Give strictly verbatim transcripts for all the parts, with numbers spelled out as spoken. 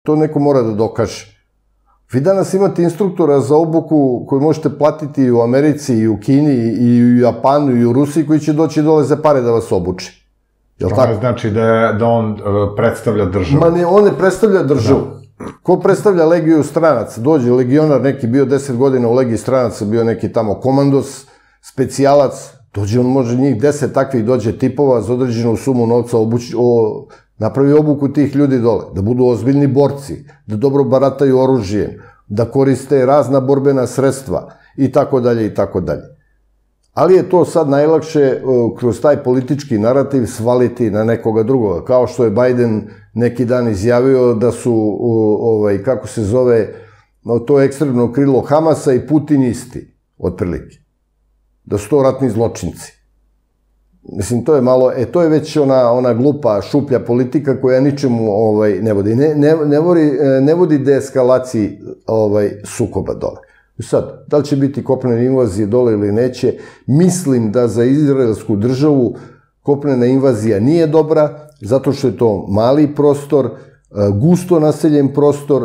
To neko mora da dokaže. Vi danas imate instruktora za obuku koju možete platiti i u Americi, i u Kini, i u Japanu, i u Rusiji, koji će doći dole za pare da vas obuči. To ne znači da on predstavlja državu. Ma ne, on ne predstavlja državu. Ko predstavlja legiju stranaca? Dođe legionar, neki bio deset godina u legiji stranaca, bio neki tamo komandos, specijalac, dođe, on može njih deset takvih dođe tipova za određenu sumu novca napravi obuku tih ljudi dole, da budu ozbiljni borci, da dobro barataju oružjem, da koriste razna borbena sredstva i tako dalje i tako dalje. Ali je to sad najlakše kroz taj politički narativ svaliti na nekoga drugoga, kao što je Biden neki dan izjavio da su, kako se zove, to ekstremno krilo Hamasa i Putin isti, otprilike. Da su to ratni zločinci. Mislim, to je malo, e, to je već ona glupa, šuplja politika koja ničemu ne vodi. Ne vodi deeskalaciji sukoba dole. Sad, da li će biti kopnene invazije dole ili neće, mislim da za izraelsku državu kopnena invazija nije dobra, zato što je to mali prostor, gusto naseljen prostor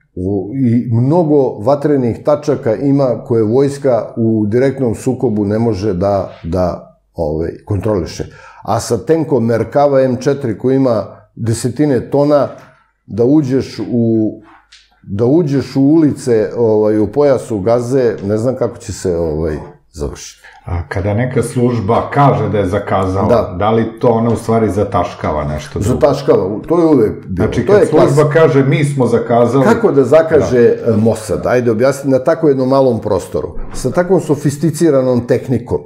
i mnogo vatrenih tačaka ima koje vojska u direktnom sukobu ne može da kontroliše. A sa tenkom Merkava em četiri koji ima desetine tona, da uđeš u da uđeš u ulice u pojasu Gaze, ne znam kako će se završiti. Kada neka služba kaže da je zakazala, da li to ona u stvari zataškava nešto drugo? Zataškava, to je uvek bilo. Znači, kad služba kaže mi smo zakazali... Kako da zakaže Mossad? Ajde objasniti, na tako jednom malom prostoru, sa takvom sofisticiranom tehnikom,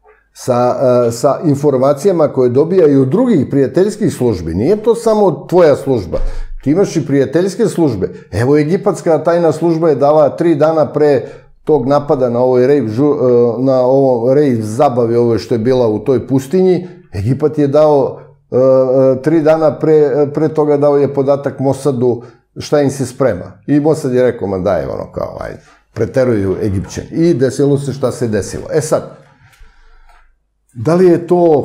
sa informacijama koje dobijaju od drugih prijateljskih službi. Nije to samo tvoja služba. Ti imaš i prijateljske službe. Evo, egipatska tajna služba je dala tri dana pre tog napada na ovoj rejv zabavi ovo što je bila u toj pustinji. Egipat je dao, tri dana pre toga dao je podatak Mossadu šta im se sprema. I Mossad je rekao, ma daj, ono kao, ajde, preteruju Egipćani. I desilo se šta se desilo. E sad, da li je to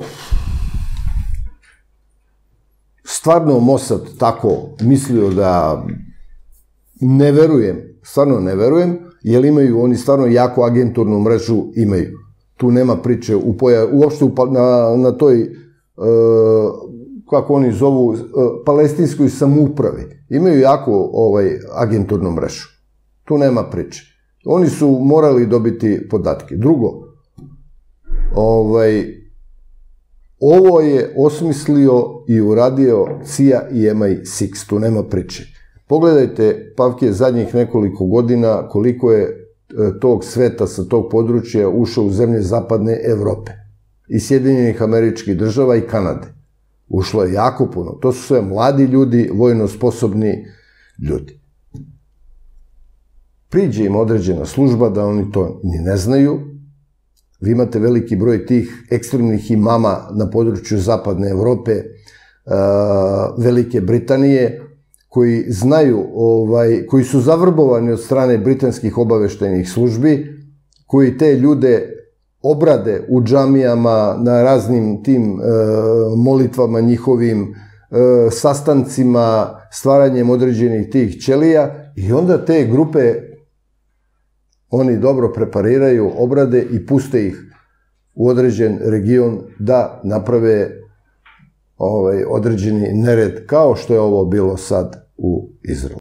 stvarno Mossad tako mislio da ne verujem, stvarno ne verujem, jer imaju, oni stvarno jako agenturnu mrežu imaju. Tu nema priče uopšte na toj, kako oni zovu, palestinskoj samoupravi. Imaju jako agenturnu mrežu. Tu nema priče. Oni su morali dobiti podatke. Drugo, ovo je osmislio i uradio C I A i M I šest, tu nema priče. Pogledajte, Pavke, zadnjih nekoliko godina koliko je tog sveta sa tog područja ušao u zemlje zapadne Evrope i Sjedinjenih Američkih Država i Kanade. Ušlo je jako puno. To su sve mladi ljudi, vojno sposobni ljudi. Priđe im određena služba da oni to ni ne znaju. Vi imate veliki broj tih ekstremnih imama na području zapadne Evrope, Velike Britanije, koji znaju, koji su zavrbovani od strane britanskih obaveštajnih službi, koji te ljude obrade u džamijama, na raznim tim molitvama njihovim, sastancima, stvaranjem određenih tih ćelija, i onda te grupe oni dobro prepariraju, obrade i puste ih u određen region da naprave određeni nered, kao što je ovo bilo sad u Izraelu.